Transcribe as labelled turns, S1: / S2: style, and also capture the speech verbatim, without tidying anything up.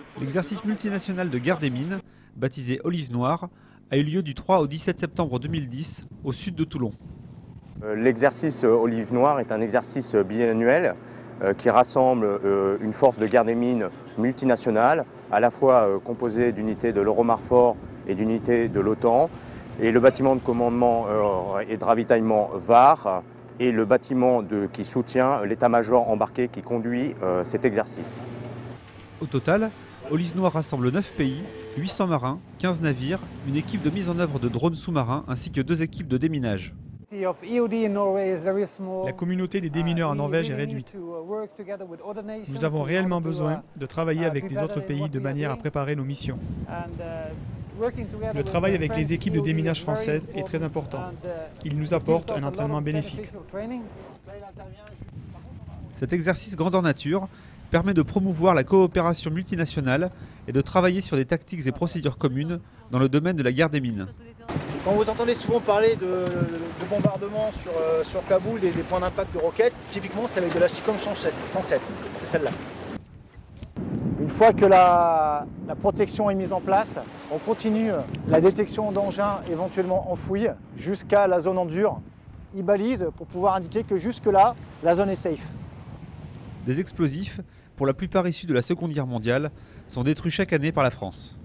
S1: L'exercice multinational de guerre des mines, baptisé Olive Noire, a eu lieu du trois au dix-sept septembre deux mille dix au sud de Toulon.
S2: L'exercice Olive Noire est un exercice biannuel qui rassemble une force de guerre des mines multinationale, à la fois composée d'unités de l'Euromarfor et d'unités de l'OTAN, et le bâtiment de commandement et de ravitaillement V A R, et le bâtiment de, qui soutient l'état-major embarqué qui conduit euh, cet exercice.
S1: Au total, Olive Noire rassemble neuf pays, huit cents marins, quinze navires, une équipe de mise en œuvre de drones sous-marins ainsi que deux équipes de déminage.
S3: La communauté des démineurs en Norvège est réduite. Nous avons réellement besoin de travailler avec les autres pays de manière à préparer nos missions. Le travail avec les équipes de déminage françaises est très important. Il nous apporte un entraînement bénéfique.
S1: Cet exercice grandeur nature permet de promouvoir la coopération multinationale et de travailler sur des tactiques et procédures communes dans le domaine de la guerre des mines.
S4: Quand vous entendez souvent parler de, de bombardement sur, euh, sur Kaboul, des, des points d'impact de roquettes, typiquement c'est avec de la SICOM cent sept, c'est celle-là. Une fois que la, la protection est mise en place, on continue la détection d'engins éventuellement enfouis jusqu'à la zone en dur, e-balise pour pouvoir indiquer que jusque-là, la zone est safe.
S1: Des explosifs, pour la plupart issus de la Seconde Guerre mondiale, sont détruits chaque année par la France.